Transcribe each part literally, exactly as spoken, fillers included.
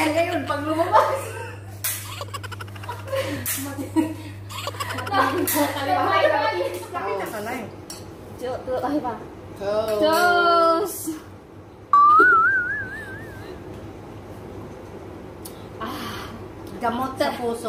Ayan ngayon, pag lumabas. Nakita ka na yun. Ay ba? Toast! Toast! Ah, Gamot sa puso.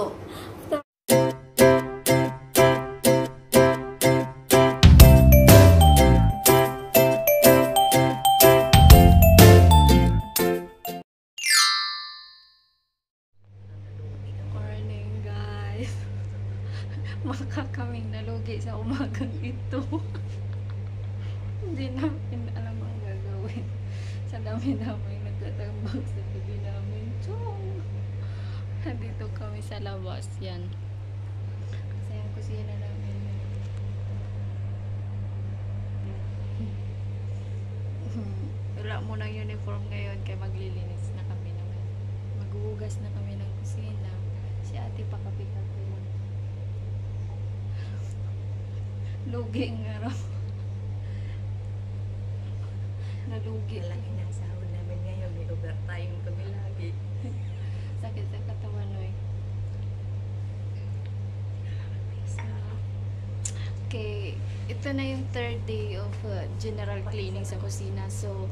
morning guys. Maka kaming nalugi sa umagang ito. Hindi namin alam ang gagawin. Sa dami namin nagtatambag sa gabi namin. Chong! Nandito kami sa labas. Yan. Kasi yung kusina namin. Wala mo ng uniform ngayon kaya maglilinis na kami naman. Maghuhugas na kami ng kusina. Si ate pakapi-kapi lang. Lugi nga raw. Nalugi. Laki na sahod namin ngayon. May overtime kami lagi. Sakit sa katawan, oy. Okay, ito na yung third day of uh, general cleaning sa kusina. So,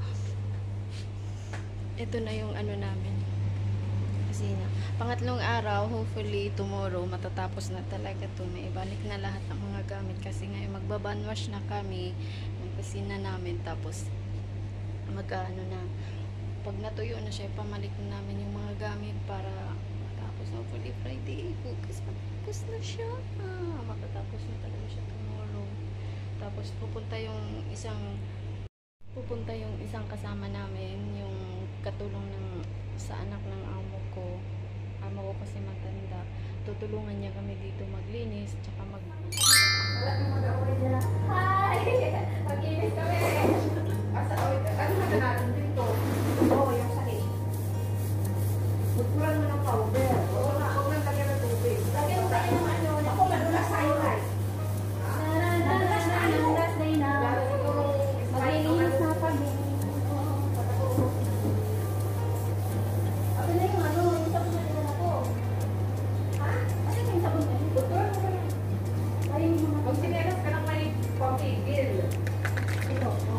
ito na yung ano namin. Kusina. Pangatlong araw, hopefully tomorrow, matatapos na talaga to. May ibalik na lahat ng mga gamit. Kasi ngayon magbabanwash na kami ng kusina namin. Tapos, mag-ano na, pag natuyo na siya, pamalik na namin yung mga gamit para matapos na hopefully Friday. Focus, matapos na siya. Ah, matatapos na talaga siya tomorrow. Tapos pupunta yung isang pupunta yung isang kasama namin, yung katulong ng sa anak ng amo ko. Amo ko kasi matanda. Tutulungan niya kami dito maglinis, tsaka mag Hi! Mag-inis kami! Asa, ano na natin dito? Oo, yung sakit. Magpuran mo ng powder. Oo na, ako nang lagyan ng tubig. Lagyan mo tayo ng ano. Ako, madulas tayo ay. Madulas tayo. Madulas tayo na. Maglinis na kami. Ate na yung ano, yung sabon na nila ako. Ha? Ate na yung sabon na nila. Pag sinelas ka lang may pampigil. Ito, oo.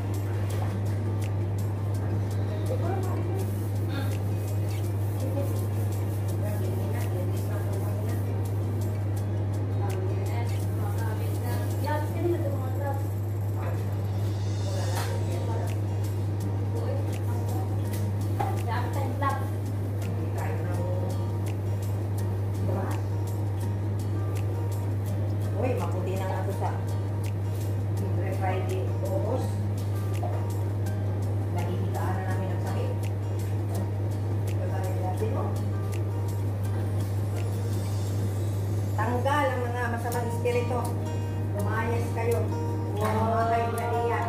Uy, maputi na nga ito sa Friday. Buhos. Nahihigaan na namin ang sakit. Kagaya natin, no? Tanggal ang mga masamang espiritu. Lumayas kayo. Huwag mga kayo na iyan.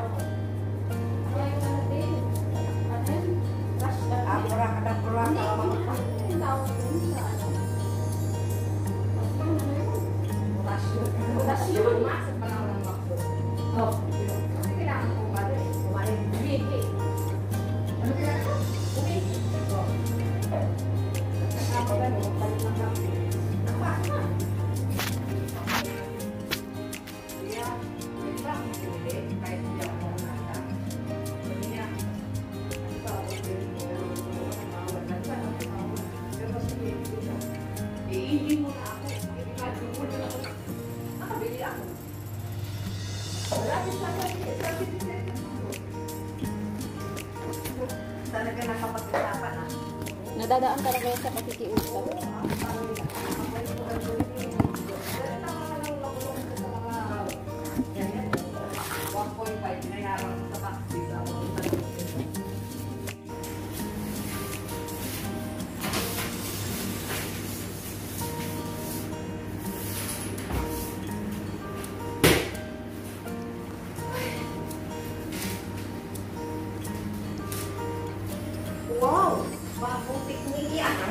Apura ka na pura ka mga Orasyon. Sa panahon ng makdo. Oh. Kasi kailangan ko ba rin? Kumain. Bigay. Ano kaya ito? Bigay. Oh. Ako ba rin? Palit ng kape. Apa? Kaya, may ba? Hindi. Kahit hindi ako nata. Kaya, ano ba ako? Mawag na ba? Pero kasi hindi ko. Iindi mo na ako. Iindi mo na ako. Nakabili ako. Malapit lang kasi. Talaga nakapag-usapan ah. nadadaan talaga yan sa pakikiusap. one point five na sa taxi. Wow! Bagong teknik yan.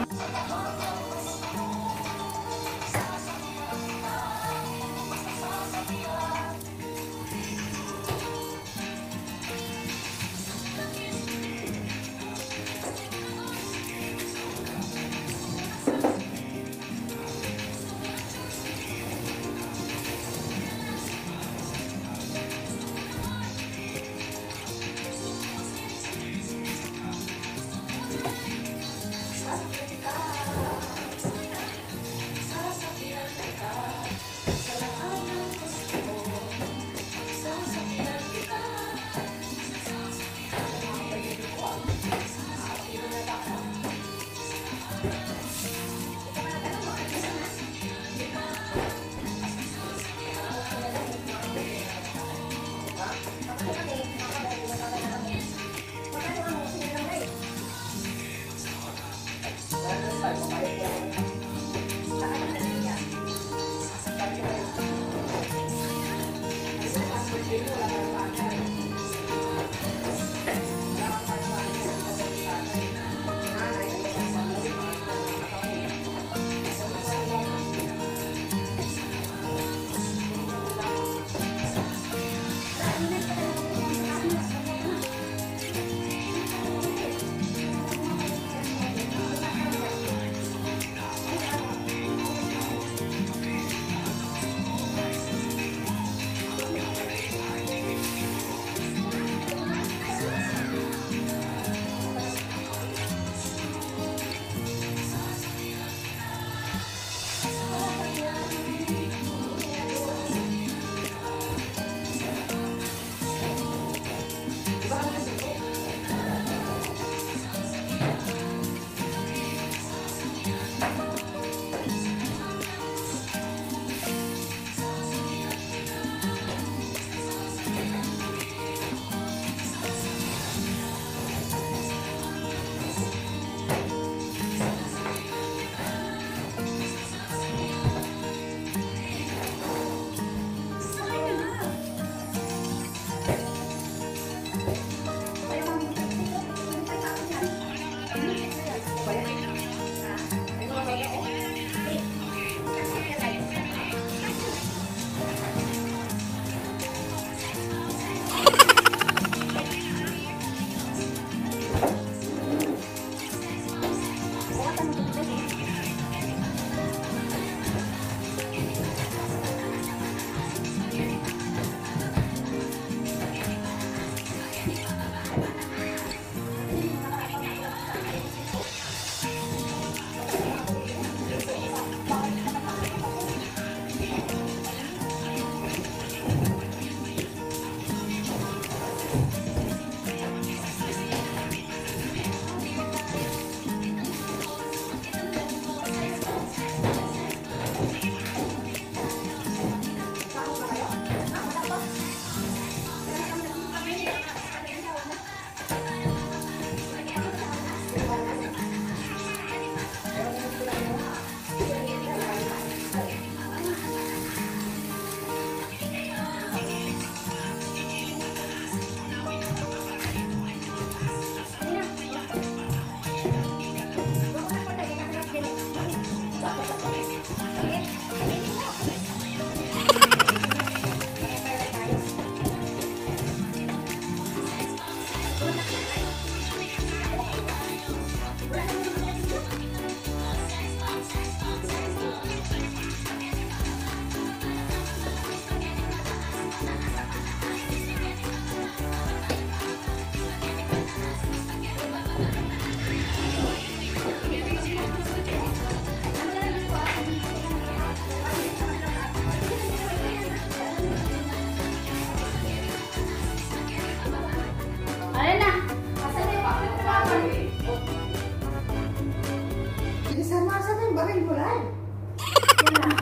Yan. Yan na.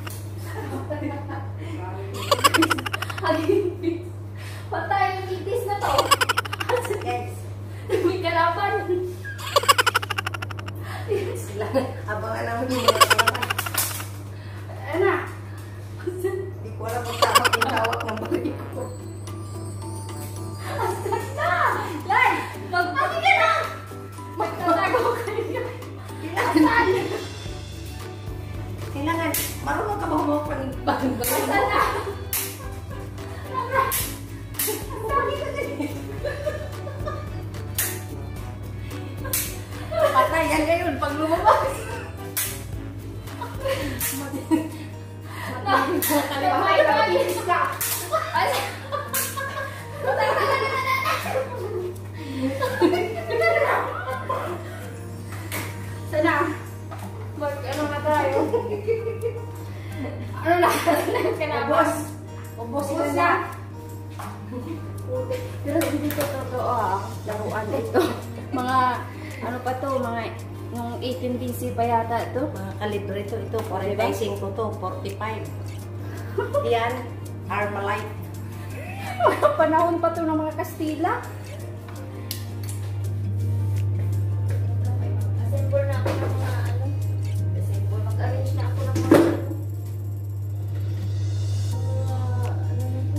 Agipis. Patay yung itis na to. Guys, May kalaban. sila. Abangan namin yung mga kalaban. Ano? Hindi ko alam kung tama yung tawag ng balik ko. Astas na! Lai! Magpati ka na! Magtatago kayo. Asan? Kailangan, marunong ka ba humawak pa ng bagong bagay mo? Asan na? Sabi ka din. Patay yan ngayon pag lumabas. Kalabay ka! Ka! Asan? Patay ka na! Sana? Mag ano na tayo? Ano na? Ubos. Ubos Ubos na. na. Pero hindi ko totoo ah. Laruan ito. Mga ano pa to, mga yung eighteen B C pa yata ito. Mga kalibre ito, ito, forty-five ko to, forty-five. Yan, Armalite. Mga panahon pa to ng mga Kastila. Assemble na ako ng mga ano. Assemble, mag-arrange na ako ng mga ano. Mga ano na to.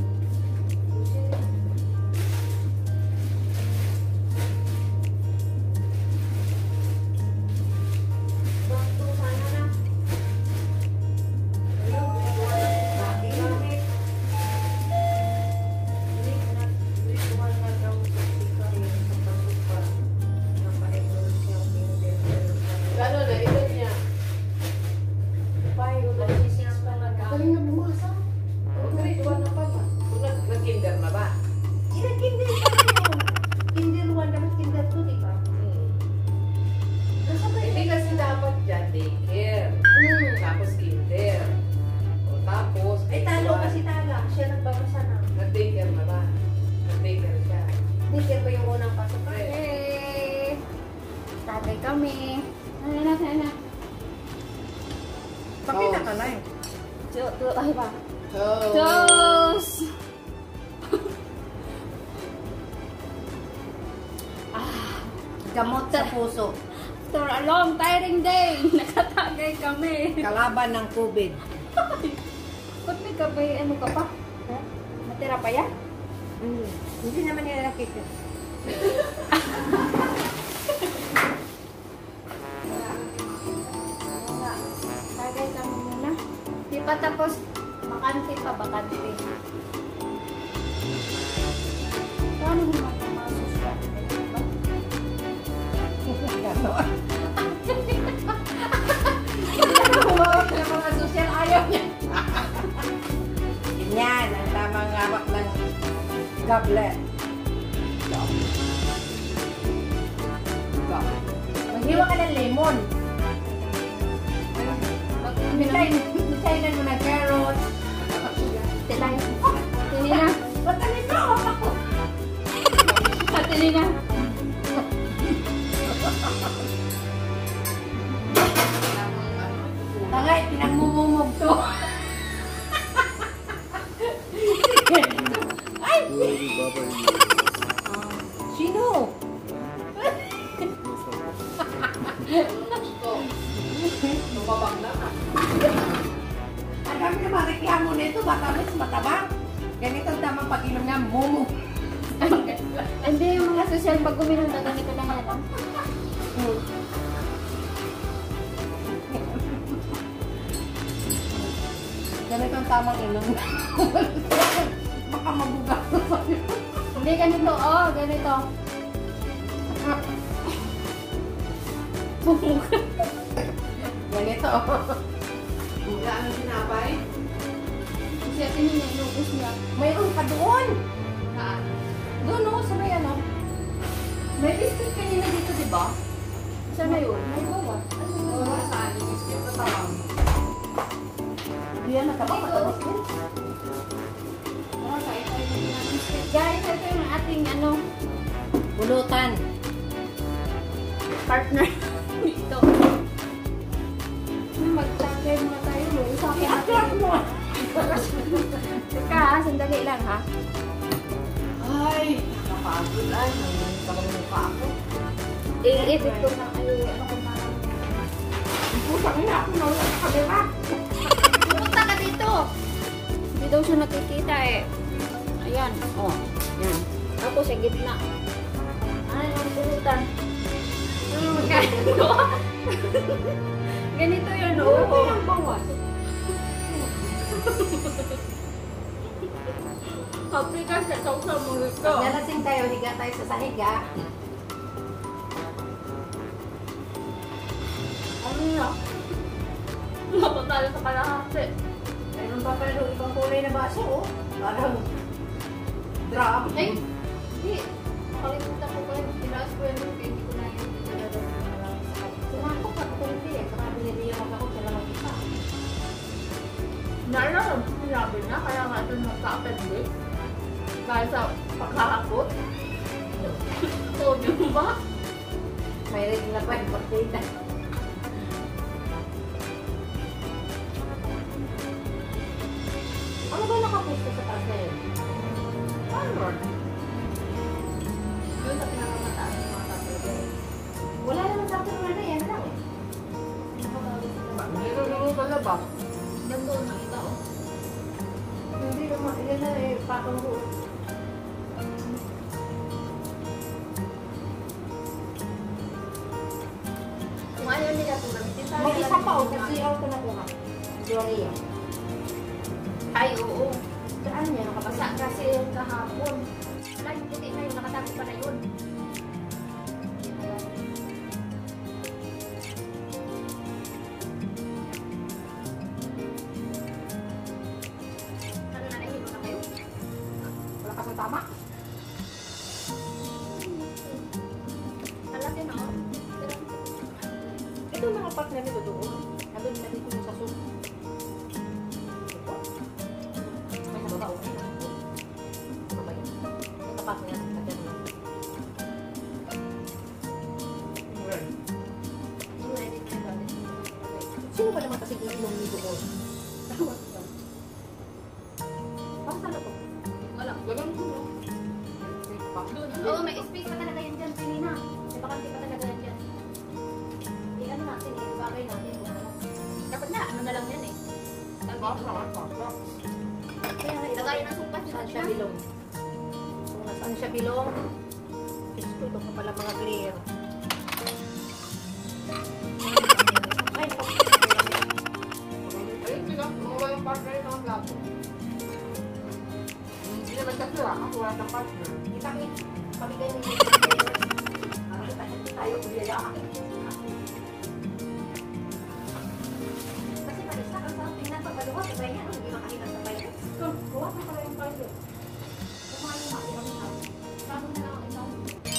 Bakto sana na. Gano'n na, edad niya. Galing na bumasa. Grade one na pa ba? Kung nag- nag-kinder na ba? Kinder pa kayo. Kinder one, dapat kinder two, di ba? Hmm. Nasa ba Hindi kasi dapat dyan daycare. Hmm. Tapos kinder. O tapos, Ay, talo kasi tala. Siya nagbabasa na. nag-daycare na ba? Nag-daycare siya. Daycare ba yung unang pasok? Hey! Tagay kami. Ano na, ano na? Pakita ka na eh. Jo, jo, ay ba? Oh. Diyos! Gamot sa puso. After a long, tiring day, nakatagay kami. Kalaban ng COVID. Ba't may kabay, ano ka pa? Ha? Matira pa yan? Hmm. Hindi naman nila nakita. Wala. Tagay kami muna. Di pa tapos, bakante pa, bakante. Paano mo matamasok ka? Gano'n. Humawak ng mga social, ayaw niya. Ganyan, ang tamang hawak ng goblet. Maghiwa ka ng lemon. Misay, misay mo ng carrot. Tilay. Tinina. Ba't ano ito? Ako. Tinina. Tangay, pinagmumumog to. Ay! Sino? Tumabak na. Ang dami na mareklamo nito, matamis, matabang. Ganito ang tamang pag-inom niya, mumu. Hindi, yung mga social pag uminom na ganito na nga lang. Hmm. Ganito ang tamang inom. Baka mabuga. Hindi, ganito. Oh, ganito. Ganito. Wala ang sinapay. Siya tinina, inubos niya. Mayroon pa doon. Saan? Doon o, sa may ano. May biscuit kanina dito, di ba? Saan na yun? May bawa. Wala saan. Yung biscuit na tawag. Diyan, nakabak. Matabas din. Oh, kain tayo ng mga biscuit. Guys, ito yung ating ano, Bulutan. partner dito. Yung Sandali lang ha. Ay, nakapagod ay. Nangyayari ka bang mukha ako? I-edit ko na kayo. Ano ko parang... Putang ina ako na wala sa kamera. Pumunta ka dito! Hindi daw siya nakikita eh. Ayan. Oh. Yan. Ako sa gitna. Ay, ang pulutan. Hmm, ganito. Ganito yun, Ano oo. ba yung bawas? Happy ka sa ikaw sa mulut ko. Pag nalasing tayo, higa tayo sa sahiga. Ano na? Mapa tayo sa kalahati. Mayroon pa pala doon ibang kulay na baso, oh. Parang drum. Ay! Hindi. Nakalimutan ko kayo. Tinaas ko yan. Kaya hindi ko na yun. Sinako ka ito hindi eh. Saka binibiyang ako sila mag-isa. Naalala mo, sinabi na. Kaya nga ito nagka-appendix. Dahil sa pagkakakot. Oo, di mo ba? May rin na pa yung partida. Ano ba nakapusto sa taas na yun? Ano? Doon sa pinakamataas ng mga tatlo. Wala naman sa akin na yan lang eh. Dito naman pala ba? Yan doon, nakita ko. Hindi naman, yan na eh, patong ko. Kung ayaw nila ito, gamitin tayo. May isa pa oh, kasi ako ko nakuha. Gloria. Ay, oo. Saan niya nakapasa? Basta kasi yung kahapon. Wala, yung puti na yun. Nakatago pa na yun. Ano na, nahilo na kayo? Wala ka sa tama? Alati na ako. Ito mga part na nito doon. Sabi na dito sa soup. Ito. May sa baba, okay. Ano ba yun? Ito pa niya. Lagyan mo. Sino ba naman kasi iinom nito ko? Parang saan ito? Wala. Ganun ko. Oo, may space pa talaga yan dyan, Selena. May bakante pa talaga yan dyan. Eh, ano natin eh, bagay natin. kung ano. Dapat na, ano na lang yan eh. Papa, papa. Kaya nga, ilagay ng supas. Saan siya bilong? Kung nasaan siya bilong, gusto ito pa pala mga clear. Ay, Ayun sila, mga yung partner yung mga plato. Hindi naman kasi ah, ako wala ng partner. kita kami, kami kayo ni Parang tayo kuyayakan. Kasi malisa ka sa tingnan pa baluwa, sabay niya, hindi makakita sa bayan. Kuha ka pala yung bayan. Kumain mo makakita mo na. Sabi na lang ang ikaw.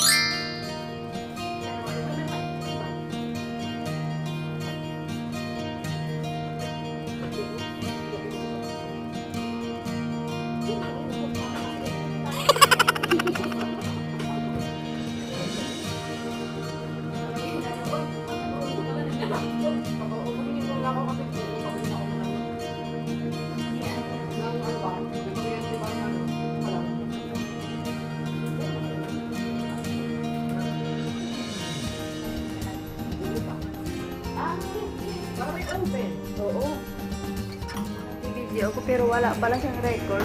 Oo. Video ko pero wala pala siyang record.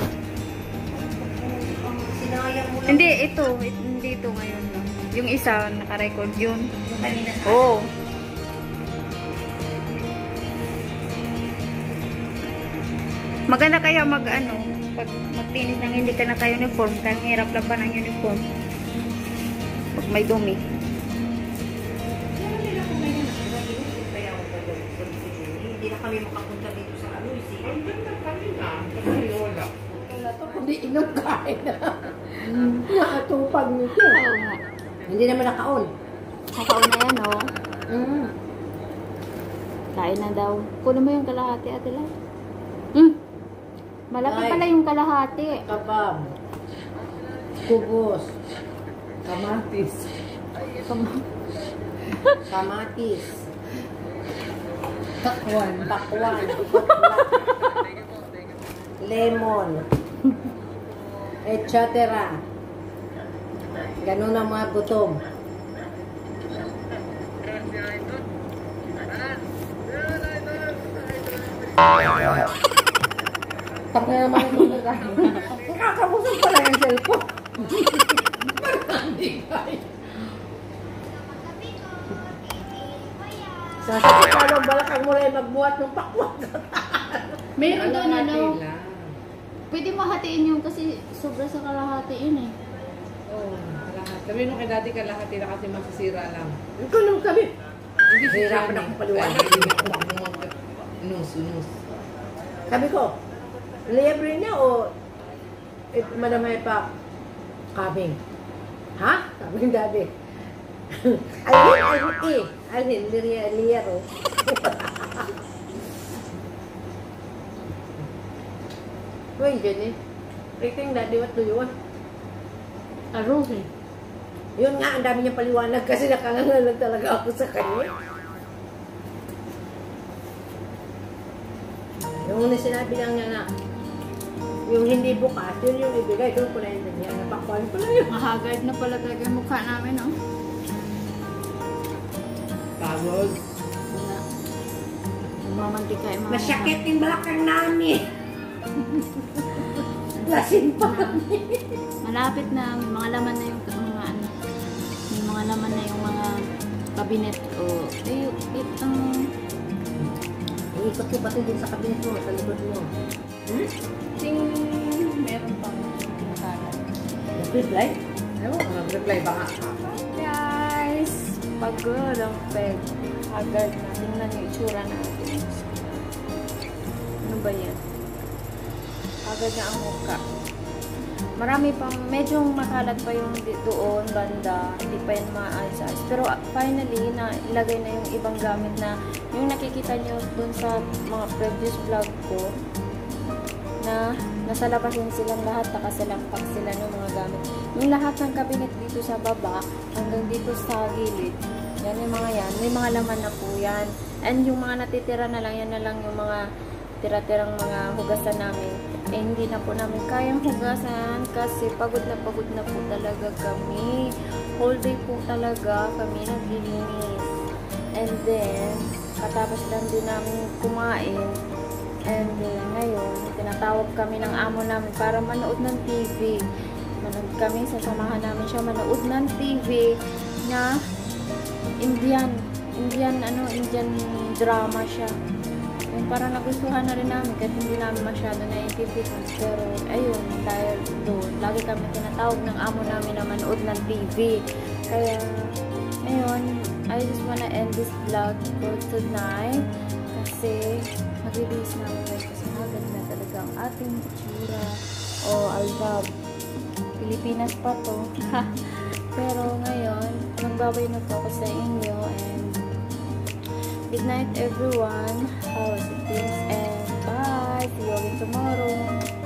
Sinayang mo lang. Hindi, ito. Hindi ito ngayon. no. Yung isa, naka-record yun. Yung kanina sa Oo. Maganda kaya mag ano, pag magtinis ng hindi ka naka-uniform, kaya hirap laban ng uniform. Pag may dumi. Ano nila kung may nagkakaroon? Kaya ako pa doon. Hindi na kami makapunta dito sa ano. Ang ganda kanina, kasi wala. Hindi inom kain na. Nakatupag nito. Oo nga. Hindi naman nakaon. Nakauna yan, oh. Mm. Kain na daw. Kunin mo yung kalahati, Ate Lai. Hmm. Malaki Ay. pala yung kalahati. Kabab. Kubos. Kamatis. Kam- Kamatis. Takwan. Takwan. Lemon. et cetera. Ganun ang mga gutom. Tapos na naman ito na nakakabusog pala yung cellphone. Sasakit ka lang balakang mo rin magbuhat ng pakwat. Meron doon ano, lang. pwede mo hatiin yung kasi sobra sa kalahati yun eh. Oo, lahat. Kami nung kay dati kalahati na kasi masisira lang. Ikaw nung kami. Hindi si Hirapan Johnny. akong paliwanag. Kaya hindi ako mag- Nus, nus. Sabi ko, libre niya o eh, madamay pa kaming. Ha? Sabi ng daddy. Alin, alin eh. Alin, liria, liyero. Uy, Jenny. Rating daddy, what do you want? Aro eh. Yun nga, ang dami niyang paliwanag kasi nakangangalag talaga ako sa kanya. Yung una sinabi lang niya na, yung hindi bukas, yun yung ibigay. Doon ko na yun niya. Napakuan ko na yun. Mahagad na pala talaga yung mukha namin, no? Pagod. Wala. Mamantika yung mga Masyakit yung balakang namin. Lasin pa kami. Malapit na, may mga laman na yung mga ano, may mga laman na yung mga kabinet o eh, itong Iikot ko pati din sa kabinet mo, sa likod mo. Hmm? ting meron pang tinakalan. Reply? Ewan ko, nag-reply ba nga? Guys, pagod ang peg. Agad na. Tingnan yung itsura natin. Ano ba yan? Agad na ang mukha. Marami pang, medyo makalat pa yung di- doon, banda. Hindi pa yan maayos. Pero uh, finally, na ilagay na yung ibang gamit na yung nakikita nyo doon sa mga previous vlog ko na nasa labas yun silang lahat, nakasalampak sila ng mga gamit. Yung lahat ng cabinet dito sa baba, hanggang dito sa gilid, yan yung mga yan. May mga laman na po yan. And yung mga natitira na lang, yan na lang yung mga tira-tirang mga hugasan namin. Eh, hindi na po namin kayang hugasan kasi pagod na pagod na po talaga kami. Whole day po talaga kami naglilinis. And then, katapos lang din namin kumain. And then, ngayon, tinatawag kami ng amo namin para manood ng T V. Manood kami, sasamahan namin siya manood ng T V na Indian. Indian, ano, Indian drama siya. Yung parang nagustuhan na rin namin kahit hindi namin masyado naiintindihan. Pero, ayun, dahil doon, lagi kami tinatawag ng amo namin na manood ng T V. Kaya, ayun, I just wanna end this vlog for tonight. Kasi, mag-release na ako guys. Kasi maganda talaga ang ating itsura. Oh, I love. Pilipinas pa to. Pero, ngayon, magbabay na po ako sa inyo. And, good night everyone. How was it? And bye. See you again tomorrow.